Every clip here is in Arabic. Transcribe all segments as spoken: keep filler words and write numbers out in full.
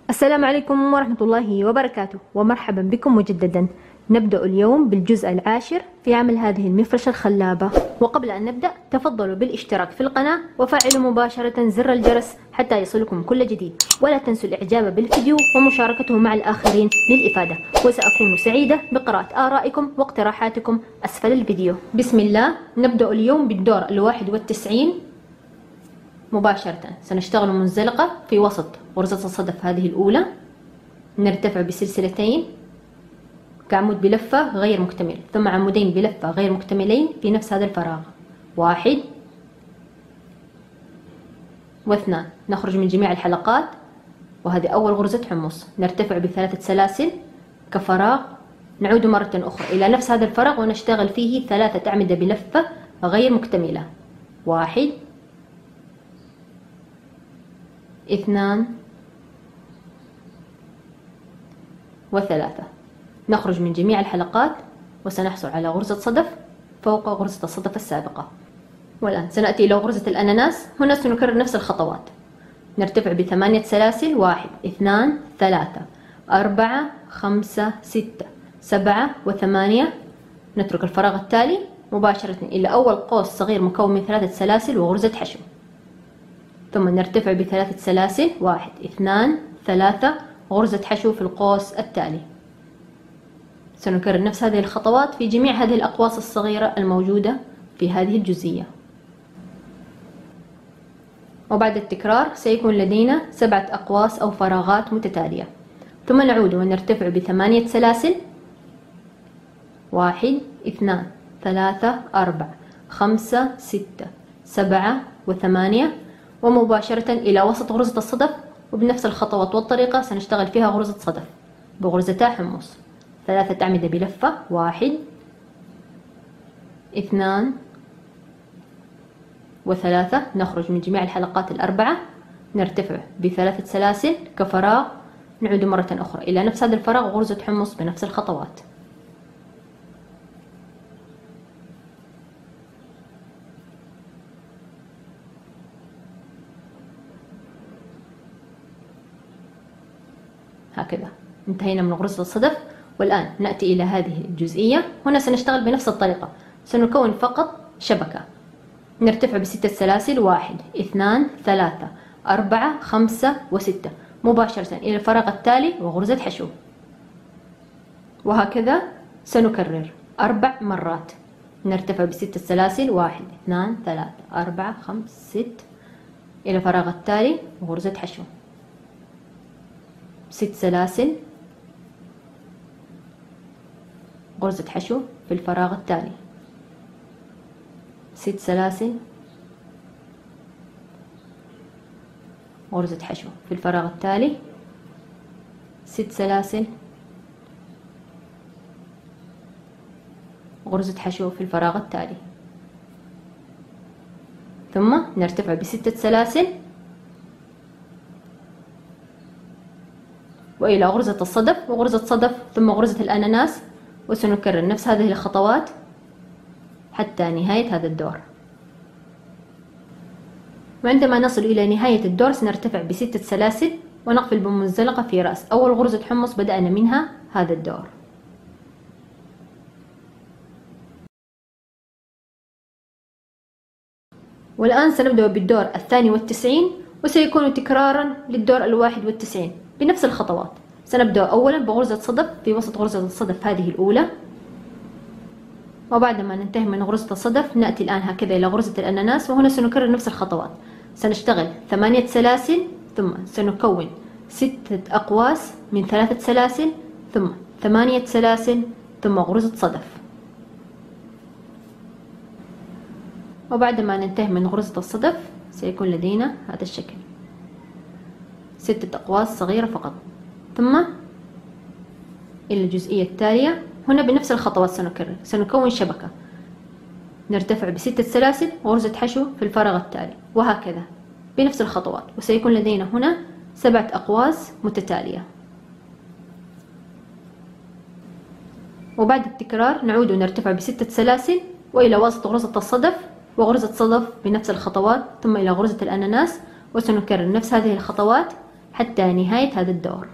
السلام عليكم ورحمة الله وبركاته، ومرحبا بكم مجددا. نبدأ اليوم بالجزء العاشر في عمل هذه المفرشة الخلابة. وقبل أن نبدأ تفضلوا بالاشتراك في القناة وفعلوا مباشرة زر الجرس حتى يصلكم كل جديد، ولا تنسوا الإعجاب بالفيديو ومشاركته مع الآخرين للإفادة، وسأكون سعيدة بقراءة آرائكم واقتراحاتكم أسفل الفيديو. بسم الله. نبدأ اليوم بالدور الواحد والتسعين مباشرة. سنشتغل منزلقة في وسط غرزة الصدف هذه الأولى، نرتفع بسلسلتين كعمود بلفة غير مكتمل، ثم عمودين بلفة غير مكتملين في نفس هذا الفراغ، واحد واثنان. نخرج من جميع الحلقات، وهذه أول غرزة حمص. نرتفع بثلاثة سلاسل كفراغ، نعود مرة أخرى إلى نفس هذا الفراغ ونشتغل فيه ثلاثة أعمدة بلفة غير مكتملة، واحد اثنان وثلاثة. نخرج من جميع الحلقات وسنحصل على غرزة صدف فوق غرزة الصدف السابقة. والآن سنأتي إلى غرزة الأناناس. هنا سنكرر نفس الخطوات. نرتفع بثمانية سلاسل، واحد اثنان ثلاثة أربعة خمسة ستة سبعة وثمانية. نترك الفراغ التالي مباشرة إلى أول قوس صغير مكون من ثلاثة سلاسل وغرزة حشو، ثم نرتفع بثلاثة سلاسل، واحد اثنان ثلاثة، غرزة حشو في القوس التالي. سنكرر نفس هذه الخطوات في جميع هذه الأقواس الصغيرة الموجودة في هذه الجزئية. وبعد التكرار سيكون لدينا سبعة أقواس أو فراغات متتالية، ثم نعود ونرتفع بثمانية سلاسل، واحد اثنان ثلاثة أربعة خمسة ستة سبعة وثمانية، ومباشرة إلى وسط غرزة الصدف. وبنفس الخطوات والطريقة سنشتغل فيها غرزة صدف بغرزتا حمص. ثلاثة أعمدة بلفة، واحد اثنان وثلاثة. نخرج من جميع الحلقات الأربعة، نرتفع بثلاثة سلاسل كفراغ، نعود مرة أخرى إلى نفس هذا الفراغ وغرزة حمص بنفس الخطوات. هكذا انتهينا من غرزة الصدف. والآن نأتي إلى هذه الجزئية. هنا سنشتغل بنفس الطريقة، سنكون فقط شبكة. نرتفع بستة سلاسل، واحد اثنان ثلاثة أربعة خمسة وستة، مباشرة إلى الفراغ التالي وغرزة حشو، وهكذا سنكرر أربع مرات. نرتفع بستة سلاسل، واحد اثنان ثلاثة أربعة خمسة ست، إلى الفراغ التالي وغرزة حشو، ست سلاسل، غرزة حشو في الفراغ التالي، ست سلاسل، غرزة حشو في الفراغ التالي، ست سلاسل، غرزة حشو في الفراغ التالي، ثم نرتفع بستة سلاسل وإلى غرزة الصدف وغرزة صدف ثم غرزة الأناناس، وسنكرر نفس هذه الخطوات حتى نهاية هذا الدور. وعندما نصل إلى نهاية الدور سنرتفع بستة سلاسل ونقفل بمنزلقة في رأس أول غرزة حمص بدأنا منها هذا الدور. والآن سنبدأ بالدور الثاني والتسعين، وسيكون تكرارا للدور الواحد والتسعين بنفس الخطوات. سنبدأ أولا بغرزة صدف في وسط غرزة الصدف هذه الأولى، وبعد ما ننتهي من غرزة الصدف نأتي الآن هكذا إلى غرزة الأناناس، وهنا سنكرر نفس الخطوات. سنشتغل ثمانية سلاسل، ثم سنكون ستة أقواس من ثلاثة سلاسل، ثم ثمانية سلاسل، ثم غرزة صدف. وبعد ما ننتهي من غرزة الصدف سيكون لدينا هذا الشكل، ستة أقواس صغيرة فقط، ثم إلى الجزئية التالية. هنا بنفس الخطوات سنكرر، سنكون شبكة، نرتفع بستة سلاسل وغرزة حشو في الفراغ التالي، وهكذا بنفس الخطوات، وسيكون لدينا هنا سبعة أقواس متتالية. وبعد التكرار نعود ونرتفع بستة سلاسل وإلى وسط غرزة الصدف وغرزة صدف بنفس الخطوات، ثم إلى غرزة الأناناس، وسنكرر نفس هذه الخطوات حتى نهاية هذا الدور.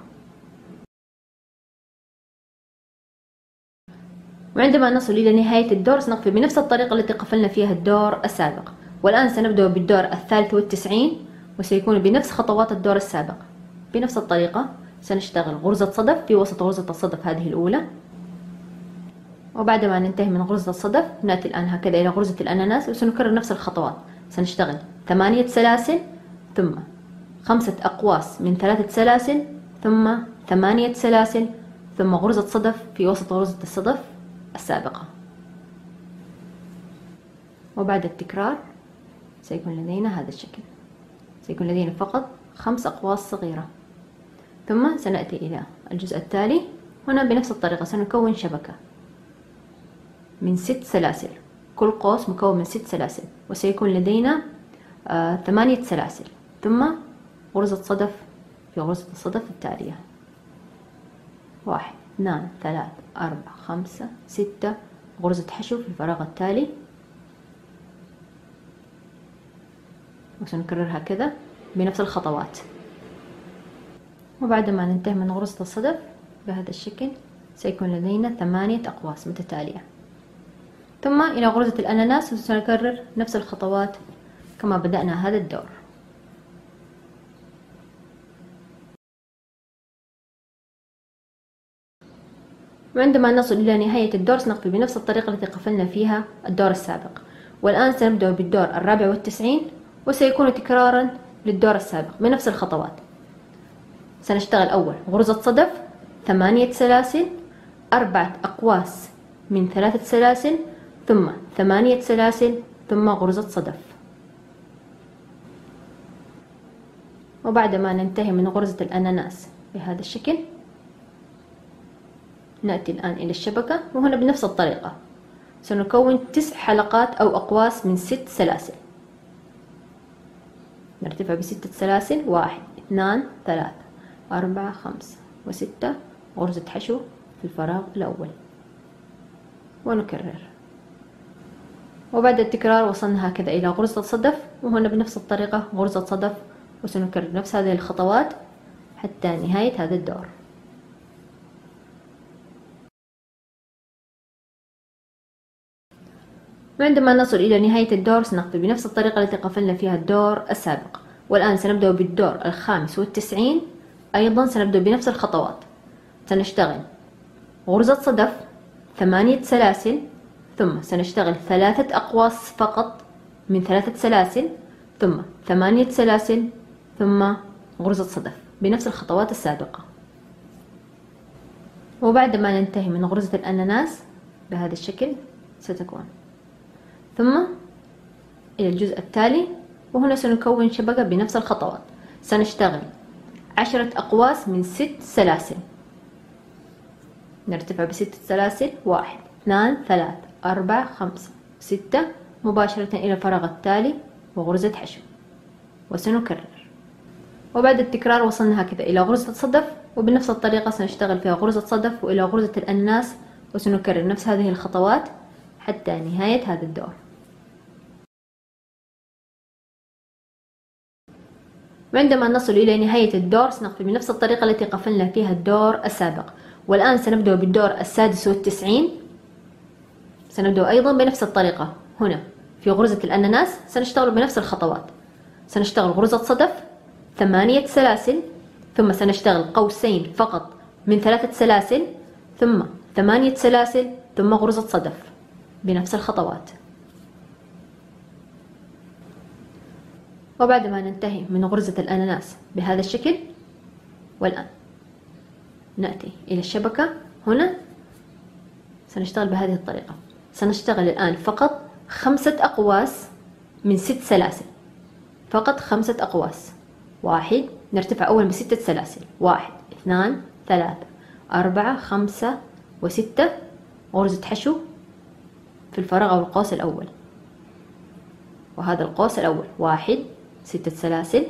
وعندما نصل إلى نهاية الدور سنقفل بنفس الطريقة التي قفلنا فيها الدور السابق. والآن سنبدأ بالدور الثالث والتسعين، وسيكون بنفس خطوات الدور السابق. بنفس الطريقة سنشتغل غرزة صدف في وسط غرزة الصدف هذه الأولى، وبعد ما ننتهي من غرزة الصدف نأتي الآن هكذا إلى غرزة الأناناس، وسنكرر نفس الخطوات. سنشتغل ثمانية سلاسل، ثم خمسة أقواس من ثلاثة سلاسل، ثم ثمانية سلاسل، ثم غرزة صدف في وسط غرزة الصدف السابقة. وبعد التكرار سيكون لدينا هذا الشكل، سيكون لدينا فقط خمس أقواس صغيرة. ثم سنأتي إلى الجزء التالي. هنا بنفس الطريقة سنكون شبكة من ست سلاسل، كل قوس مكون من ست سلاسل، وسيكون لدينا آه ثمانية سلاسل، ثم غرزة صدف في غرزة الصدف التالية. واحد، اثنان، ثلاث، أربعة، خمسة، ستة، غرزة حشو في الفراغ التالي، وسنكرر هكذا بنفس الخطوات. وبعد ما ننتهي من غرزة الصدف بهذا الشكل سيكون لدينا ثمانية أقواس متتالية، ثم إلى غرزة الأناناس، وسنكرر نفس الخطوات كما بدأنا هذا الدور. وعندما نصل إلى نهاية الدور سنقفل بنفس الطريقة التي قفلنا فيها الدور السابق. والآن سنبدأ بالدور الرابع والتسعين، وسيكون تكرارا للدور السابق بنفس الخطوات. سنشتغل أول غرزة صدف، ثمانية سلاسل، أربعة أقواس من ثلاثة سلاسل، ثم ثمانية سلاسل، ثم غرزة صدف. وبعد ما ننتهي من غرزة الأناناس بهذا الشكل نأتي الآن إلى الشبكة، وهنا بنفس الطريقة سنكون تسع حلقات أو أقواس من ست سلاسل. نرتفع بستة سلاسل، واحد، اثنان، ثلاثة، أربعة، خمسة، وستة، غرزة حشو في الفراغ الأول، ونكرر. وبعد التكرار وصلنا هكذا إلى غرزة الصدف، وهنا بنفس الطريقة غرزة صدف، وسنكرر نفس هذه الخطوات حتى نهاية هذا الدور. وعندما نصل إلى نهاية الدور سنقفل بنفس الطريقة التي قفلنا فيها الدور السابق. والآن سنبدأ بالدور الخامس والتسعين، أيضا سنبدأ بنفس الخطوات. سنشتغل غرزة صدف، ثمانية سلاسل، ثم سنشتغل ثلاثة أقواس فقط من ثلاثة سلاسل، ثم ثمانية سلاسل، ثم غرزة صدف بنفس الخطوات السابقة. وبعد ما ننتهي من غرزة الأناناس بهذا الشكل ستكون، ثم إلى الجزء التالي، وهنا سنكون شبكة بنفس الخطوات. سنشتغل عشرة أقواس من ست سلاسل، نرتفع بستة سلاسل، واحد، اثنان، ثلاثة، أربعة، خمسة، ستة، مباشرة إلى الفراغ التالي وغرزة حشو، وسنكرر. وبعد التكرار وصلنا هكذا إلى غرزة صدف، وبنفس الطريقة سنشتغل فيها غرزة صدف وإلى غرزة الأناناس، وسنكرر نفس هذه الخطوات حتى نهاية هذا الدور. وعندما نصل إلى نهاية الدور سنقفل بنفس الطريقة التي قفلنا فيها الدور السابق. والآن سنبدأ بالدور السادس والتسعين، سنبدأ أيضا بنفس الطريقة. هنا في غرزة الأناناس سنشتغل بنفس الخطوات. سنشتغل غرزة صدف، ثمانية سلاسل، ثم سنشتغل قوسين فقط من ثلاثة سلاسل، ثم ثمانية سلاسل، ثم غرزة صدف بنفس الخطوات. وبعد ما ننتهي من غرزة الأناناس بهذا الشكل، والآن نأتي إلى الشبكة. هنا سنشتغل بهذه الطريقة. سنشتغل الآن فقط خمسة أقواس من ست سلاسل، فقط خمسة أقواس. واحد، نرتفع أولا بستة سلاسل، واحد، اثنان، ثلاثة، أربعة، خمسة، وستة، غرزة حشو في الفراغ أو القوس الأول، وهذا القوس الأول، واحد، ستة سلاسل،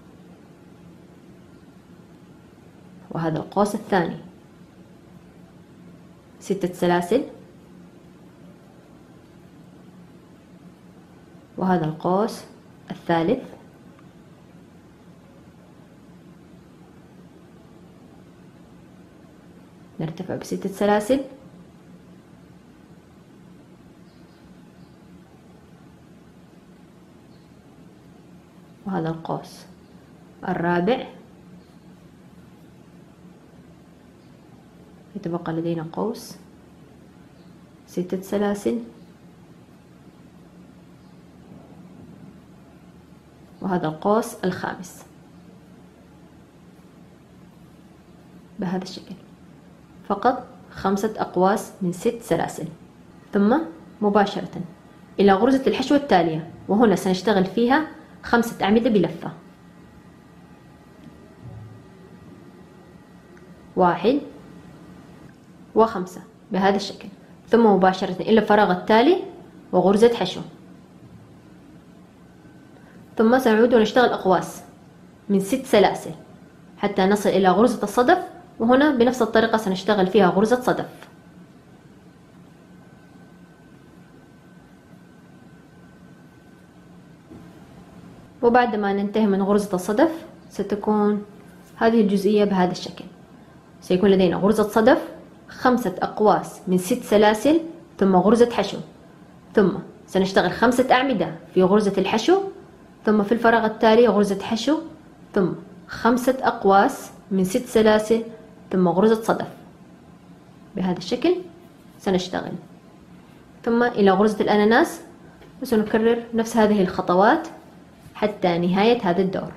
وهذا القوس الثاني، ستة سلاسل، وهذا القوس الثالث، نرتفع بستة سلاسل، وهذا القوس الرابع. يتبقى لدينا قوس ستة سلاسل، وهذا القوس الخامس بهذا الشكل. فقط خمسة أقواس من ست سلاسل. ثم مباشرة إلى غرزة الحشو التالية، وهنا سنشتغل فيها خمسة أعمدة بلفة. واحد وخمسة بهذا الشكل. ثم مباشرة إلى الفراغ التالي وغرزة حشو. ثم سنعود ونشتغل أقواس من ست سلاسل حتى نصل إلى غرزة الصدف، وهنا بنفس الطريقة سنشتغل فيها غرزة صدف. وبعد ما ننتهي من غرزة الصدف ستكون هذه الجزئية بهذا الشكل. سيكون لدينا غرزة صدف، خمسة أقواس من ست سلاسل، ثم غرزة حشو، ثم سنشتغل خمسة أعمدة في غرزة الحشو، ثم في الفراغ التالي غرزة حشو، ثم خمسة أقواس من ست سلاسل، ثم غرزة صدف. بهذا الشكل سنشتغل. ثم إلى غرزة الأناناس، وسنكرر نفس هذه الخطوات حتى نهاية هذا الدور.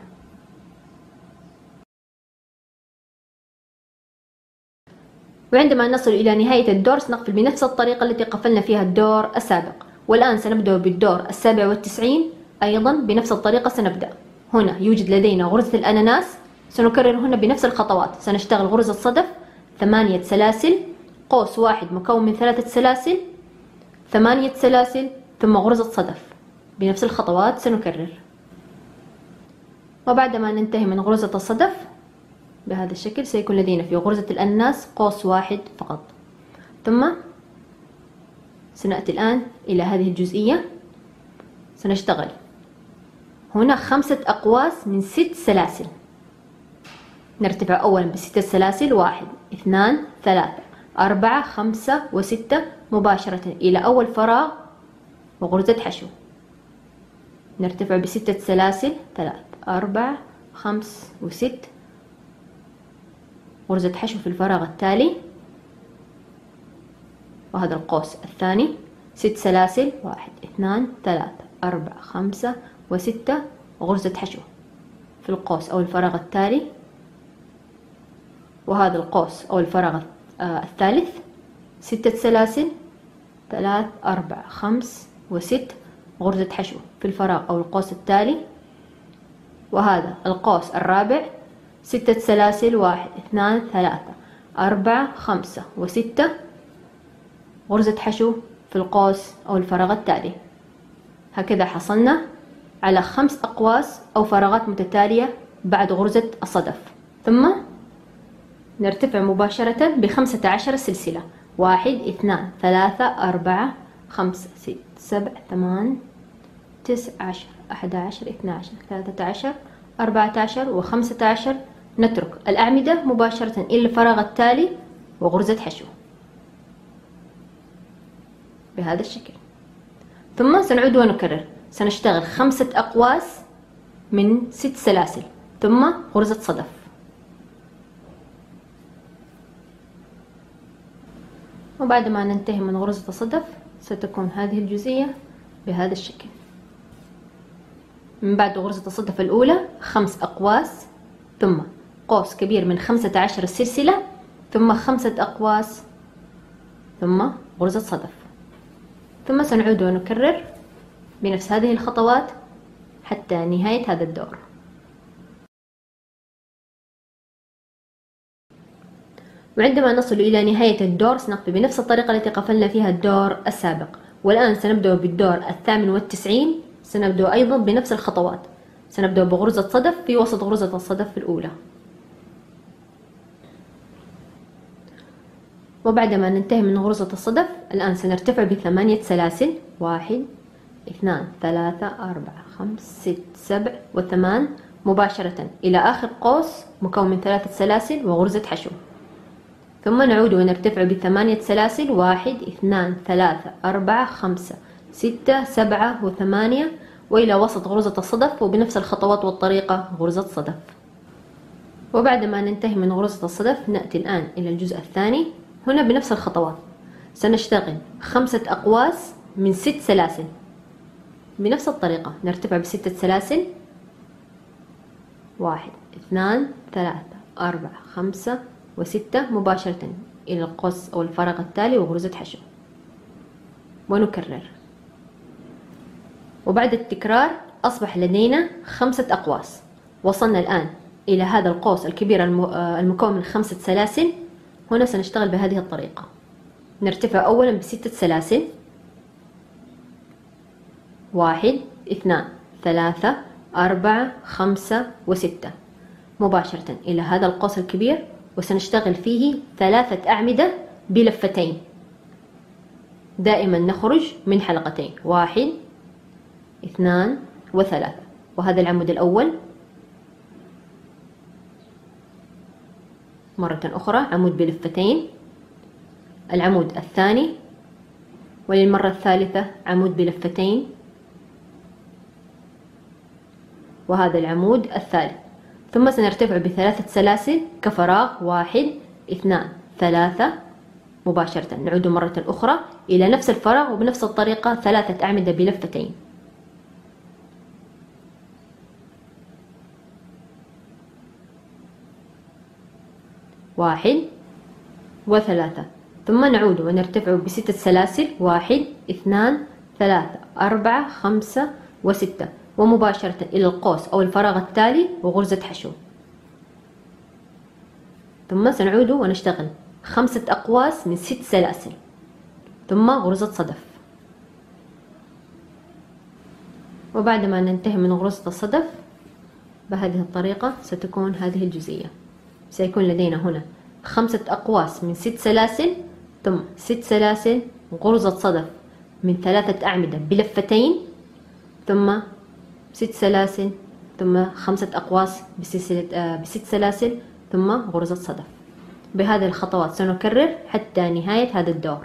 وعندما نصل إلى نهاية الدور سنقفل بنفس الطريقة التي قفلنا فيها الدور السابق. والآن سنبدأ بالدور السابع والتسعين أيضا بنفس الطريقة. سنبدأ هنا يوجد لدينا غرزة الأناناس، سنكرر هنا بنفس الخطوات. سنشتغل غرزة صدف، ثمانية سلاسل، قوس واحد مكون من ثلاثة سلاسل، ثمانية سلاسل، ثم غرزة صدف. بنفس الخطوات سنكرر. وبعد ما ننتهي من غرزة الصدف بهذا الشكل سيكون لدينا في غرزة الأناناس قوس واحد فقط. ثم سنأتي الآن إلى هذه الجزئية، سنشتغل هنا خمسة أقواس من ست سلاسل. نرتفع أولا بستة سلاسل، واحد اثنان ثلاثة أربعة خمسة وستة، مباشرة إلى أول فراغ وغرزة حشو. نرتفع بستة سلاسل، ثلاثة أربعة خمس وست، غرزة حشو في الفراغ التالي، وهذا القوس الثاني. ست سلاسل، واحد اثنان ثلاثة أربعة خمسة وستة، وغرزة حشو في القوس أو الفراغ التالي، وهذا القوس أو الفراغ الثالث. ستة سلاسل، ثلاث أربعة خمس وست، غرزة حشو في الفراغ أو القوس التالي، وهذا القوس الرابع. ستة سلاسل، واحد اثنان ثلاثة أربعة خمسة وستة، غرزة حشو في القوس أو الفراغ التالي. هكذا حصلنا على خمس أقواس أو فراغات متتالية بعد غرزة الصدف. ثم نرتفع مباشرة بخمسة عشر سلسلة، واحد اثنان ثلاثة أربعة خمسة ستة سبعة ثمان تسعة عشر أحد عشر اثنى عشر ثلاثة عشر أربعة عشر وخمسة عشر. نترك الأعمدة مباشرة إلى الفراغ التالي وغرزة حشو بهذا الشكل. ثم سنعود ونكرر. سنشتغل خمسة أقواس من ست سلاسل، ثم غرزة صدف. وبعد ما ننتهي من غرزة الصدف ستكون هذه الجزئية بهذا الشكل. من بعد غرزة الصدف الأولى خمس أقواس، ثم قوس كبير من خمسة عشر سلسلة، ثم خمسة أقواس، ثم غرزة صدف. ثم سنعود ونكرر بنفس هذه الخطوات حتى نهاية هذا الدور. وعندما نصل إلى نهاية الدور سنقفل بنفس الطريقة التي قفلنا فيها الدور السابق. والآن سنبدأ بالدور الثامن والتسعين. سنبدأ أيضا بنفس الخطوات. سنبدأ بغرزة صدف في وسط غرزة الصدف الأولى. وبعدما ننتهي من غرزة الصدف الآن سنرتفع بثمانية سلاسل، واحد اثنان ثلاثة أربعة خمس ست سبع وثمان، مباشرة إلى آخر قوس مكون من ثلاثة سلاسل وغرزة حشو. ثم نعود ونرتفع بثمانية سلاسل، واحد اثنان ثلاثة أربعة خمسة ستة سبعة وثمانية، وإلى وسط غرزة الصدف، وبنفس الخطوات والطريقة غرزة صدف. وبعد ما ننتهي من غرزة الصدف نأتي الآن إلى الجزء الثاني. هنا بنفس الخطوات سنشتغل خمسة أقواس من ست سلاسل بنفس الطريقة، نرتفع بستة سلاسل، واحد اثنان ثلاثة أربعة خمسة وستة، مباشرة إلى القوس أو الفراغ التالي وغرزة حشو، ونكرر. وبعد التكرار أصبح لدينا خمسة أقواس. وصلنا الآن إلى هذا القوس الكبير المكون من خمسة سلاسل. هنا سنشتغل بهذه الطريقة، نرتفع أولا بستة سلاسل، واحد اثنان ثلاثة أربعة خمسة وستة، مباشرة إلى هذا القوس الكبير، وسنشتغل فيه ثلاثة أعمدة بلفتين. دائما نخرج من حلقتين، واحد اثنان وثلاثة. وهذا العمود الأول، مرة أخرى عمود بلفتين، العمود الثاني، وللمرة الثالثة عمود بلفتين، وهذا العمود الثالث. ثم سنرتفع بثلاثة سلاسل كفراغ، واحد اثنان ثلاثة، مباشرة نعود مرة أخرى إلى نفس الفراغ، وبنفس الطريقة ثلاثة أعمدة بلفتين. واحد وثلاثة. ثم نعود ونرتفع بستة سلاسل، واحد اثنان ثلاثة أربعة خمسة وستة، ومباشرة إلى القوس أو الفراغ التالي وغرزة حشو. ثم سنعود ونشتغل خمسة أقواس من ست سلاسل، ثم غرزة صدف. وبعد ما ننتهي من غرزة الصدف بهذه الطريقة ستكون هذه الجزئية. سيكون لدينا هنا خمسة أقواس من ست سلاسل، ثم ست سلاسل، غرزة صدف من ثلاثة أعمدة بلفتين، ثم ست سلاسل، ثم خمسة أقواس بسلسلة بست سلاسل، ثم غرزة صدف. بهذه الخطوات سنكرر حتى نهاية هذا الدور.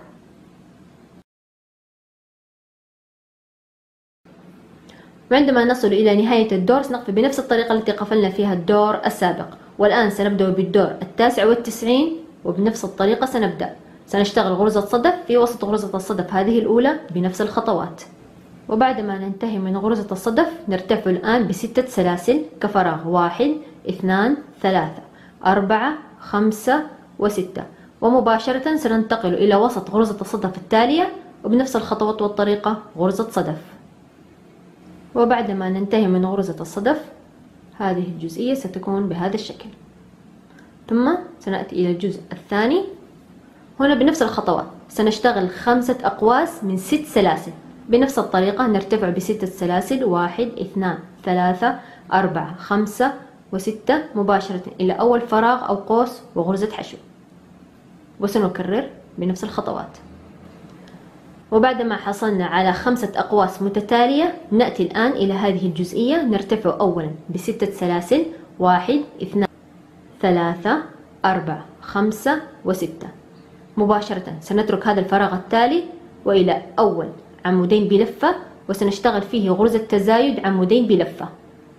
وعندما نصل إلى نهاية الدور سنقف بنفس الطريقة التي قفلنا فيها الدور السابق. والآن سنبدأ بالدور التاسع والتسعين، وبنفس الطريقة سنبدأ. سنشتغل غرزة صدف في وسط غرزة الصدف هذه الأولى بنفس الخطوات. وبعد ما ننتهي من غرزة الصدف نرتفع الآن بستة سلاسل كفراغ، واحد اثنان ثلاثة أربعة خمسة وستة، ومباشرة سننتقل إلى وسط غرزة الصدف التالية، وبنفس الخطوات والطريقة غرزة صدف. وبعد ما ننتهي من غرزة الصدف هذه الجزئية ستكون بهذا الشكل. ثم سنأتي إلى الجزء الثاني. هنا بنفس الخطوات سنشتغل خمسة أقواس من ست سلاسل بنفس الطريقة، نرتفع بستة سلاسل، واحد اثنان ثلاثة أربعة خمسة وستة، مباشرة إلى أول فراغ أو قوس وغرزة حشو، وسنكرر بنفس الخطوات. وبعد ما حصلنا على خمسة أقواس متتالية نأتي الآن إلى هذه الجزئية، نرتفع أولا بستة سلاسل، واحد اثنان ثلاثة أربعة خمسة وستة، مباشرة سنترك هذا الفراغ التالي وإلى أول عمودين بلفة، وسنشتغل فيه غرزة تزايد عمودين بلفة.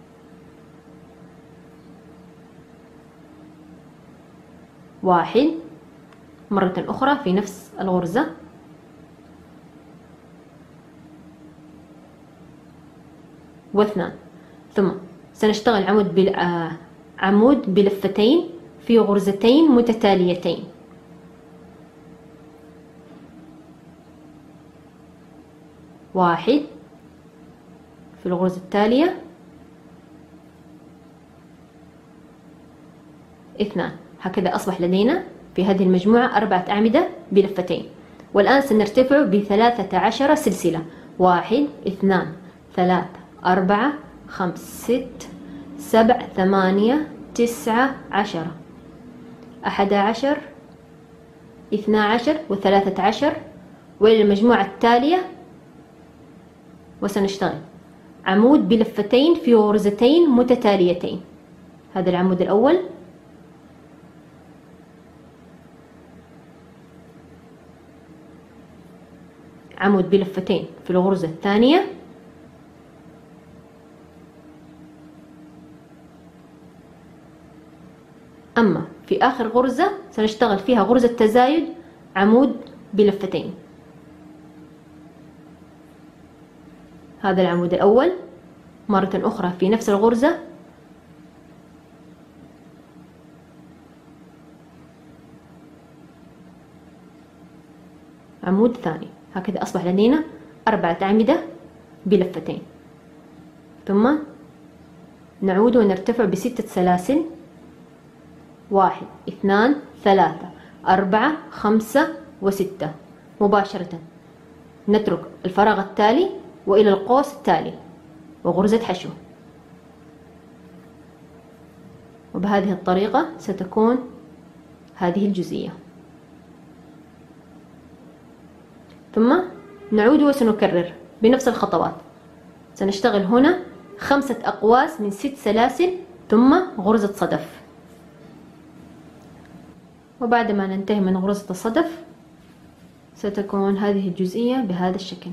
واحد، مرة أخرى في نفس الغرزة، واثنان، ثم سنشتغل عمود بل... آه... عمود بلفتين في غرزتين متتاليتين. واحد في الغرزة التالية، اثنان. هكذا أصبح لدينا في هذه المجموعة أربعة أعمدة بلفتين. والآن سنرتفع بثلاثة عشر سلسلة، واحد اثنان ثلاثة أربعة خمس ست سبع ثمانية تسعة عشرة، أحد عشر اثنا عشر وثلاثة عشر، وإلى المجموعة التالية. وسنشتغل عمود بلفتين في غرزتين متتاليتين. هذا العمود الأول، عمود بلفتين في الغرزة الثانية، أما في آخر غرزة سنشتغل فيها غرزة تزايد عمود بلفتين. هذا العمود الأول، مرة أخرى في نفس الغرزة عمود ثاني. هكذا أصبح لدينا أربعة أعمدة بلفتين. ثم نعود ونرتفع بستة سلاسل، واحد اثنان ثلاثة أربعة خمسة وستة. مباشرة نترك الفراغ التالي وإلى القوس التالي وغرزة حشو، وبهذه الطريقة ستكون هذه الجزئية. ثم نعود وسنكرر بنفس الخطوات. سنشتغل هنا خمسة أقواس من ست سلاسل ثم غرزة صدف، وبعد ما ننتهي من غرزة الصدف ستكون هذه الجزئية بهذا الشكل.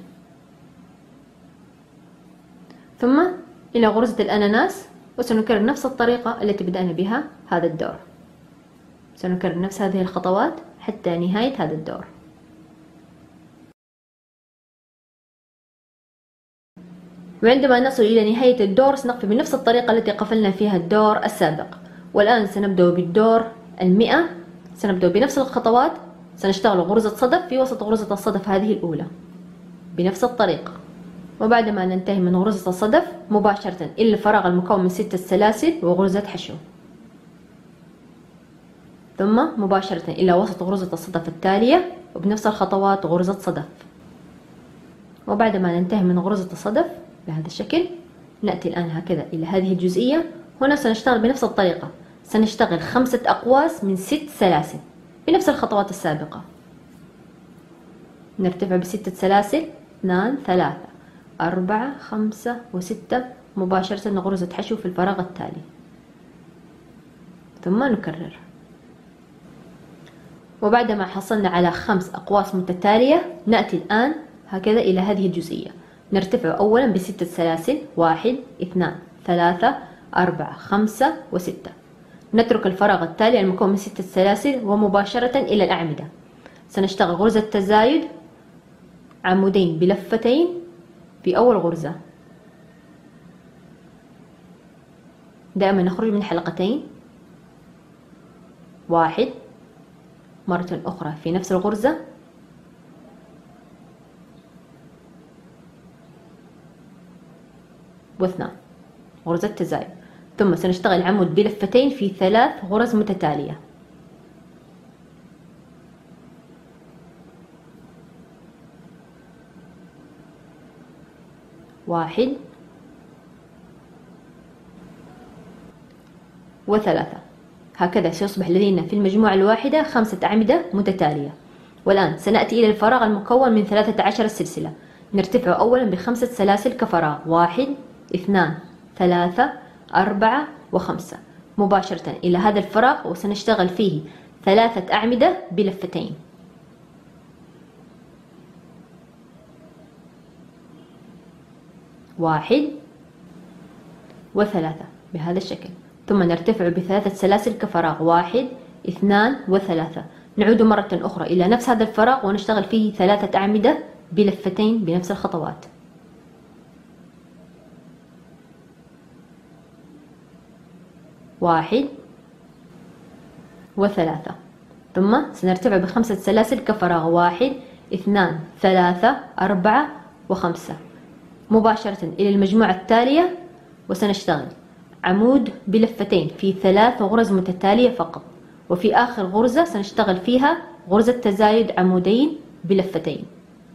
ثم إلى غرزة الأناناس، وسنكرر نفس الطريقة التي بدأنا بها هذا الدور. سنكرر نفس هذه الخطوات حتى نهاية هذا الدور. وعندما نصل إلى نهاية الدور سنقفل بنفس الطريقة التي قفلنا فيها الدور السابق. والآن سنبدأ بالدور المئة. سنبدأ بنفس الخطوات، سنشتغل غرزة صدف في وسط غرزة الصدف هذه الأولى بنفس الطريقة، وبعد ما ننتهي من غرزة الصدف مباشرة إلى الفراغ المكون من ستة سلاسل وغرزة حشو، ثم مباشرة إلى وسط غرزة الصدف التالية وبنفس الخطوات غرزة صدف. وبعد ما ننتهي من غرزة الصدف بهذا الشكل نأتي الآن هكذا إلى هذه الجزئية. هنا سنشتغل بنفس الطريقة، سنشتغل خمسة أقواس من ست سلاسل بنفس الخطوات السابقة. نرتفع بستة سلاسل، اثنان ثلاثة أربعة خمسة وستة، مباشرة غرزة حشو في الفراغ التالي، ثم نكرر. وبعد ما حصلنا على خمس أقواس متتالية نأتي الآن هكذا إلى هذه الجزئية. نرتفع أولا بستة سلاسل، واحد اثنان ثلاثة أربعة خمسة وستة. نترك الفراغ التالي المكون من ستة سلاسل ومباشرة إلى الأعمدة. سنشتغل غرزة تزايد عمودين بلفتين في أول غرزة. دائما نخرج من حلقتين، واحد، مرة أخرى في نفس الغرزة، واثنان، غرزة تزايد. ثم سنشتغل عمود بلفتين في ثلاث غرز متتالية. واحد وثلاثة. هكذا سيصبح لدينا في المجموعة الواحدة خمسة أعمدة متتالية. والآن سنأتي إلى الفراغ المكون من ثلاثة عشر سلسلة. نرتفع أولا بخمسة سلاسل كفراغ، واحد اثنان ثلاثة أربعة وخمسة، مباشرة إلى هذا الفراغ وسنشتغل فيه ثلاثة أعمدة بلفتين. واحد وثلاثة بهذا الشكل. ثم نرتفع بثلاثة سلاسل كفراغ، واحد اثنان وثلاثة. نعود مرة أخرى إلى نفس هذا الفراغ ونشتغل فيه ثلاثة أعمدة بلفتين بنفس الخطوات. واحد وثلاثة. ثم سنرتفع بخمسة سلاسل كفراغ، واحد اثنان ثلاثة أربعة وخمسة، مباشرة إلى المجموعة التالية وسنشتغل عمود بلفتين في ثلاث غرز متتالية فقط. وفي آخر غرزة سنشتغل فيها غرزة تزايد عمودين بلفتين.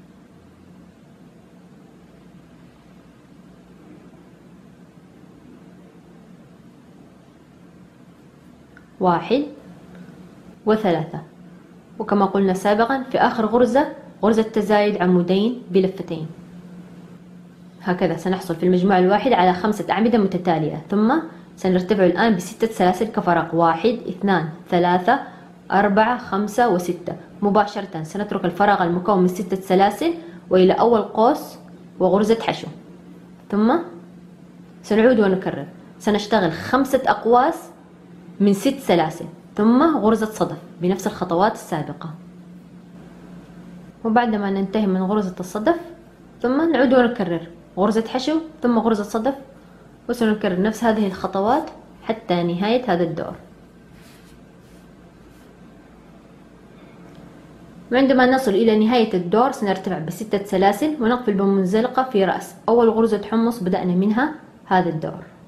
واحد وثلاثة. وكما قلنا سابقا في آخر غرزة غرزة تزايد عمودين بلفتين. هكذا سنحصل في المجموعة الواحدة على خمسة أعمدة متتالية. ثم سنرتفع الآن بستة سلاسل كفراغ، واحد اثنان ثلاثة أربعة خمسة وستة. مباشرة سنترك الفراغ المكون من ستة سلاسل وإلى أول قوس وغرزة حشو، ثم سنعود ونكرر. سنشتغل خمسة أقواس من ست سلاسل ثم غرزة صدف بنفس الخطوات السابقة. وبعدما ننتهي من غرزة الصدف ثم نعود ونكرر غرزة حشو ثم غرزة صدف، وسنكرر نفس هذه الخطوات حتى نهاية هذا الدور. وعندما نصل إلى نهاية الدور سنرتفع بستة سلاسل ونقفل بمنزلقة في رأس أول غرزة حمص بدأنا منها هذا الدور.